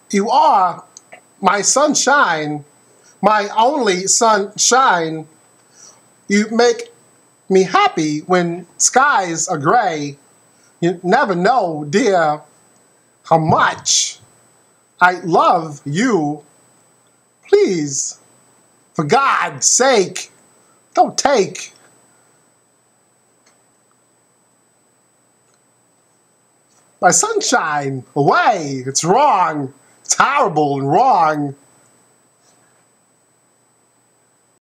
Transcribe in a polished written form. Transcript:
You are my sunshine, my only sunshine. You make me happy when skies are gray. You never know, dear, how much I love you. Please, for God's sake, don't take my sunshine away. It's wrong. It's horrible and wrong.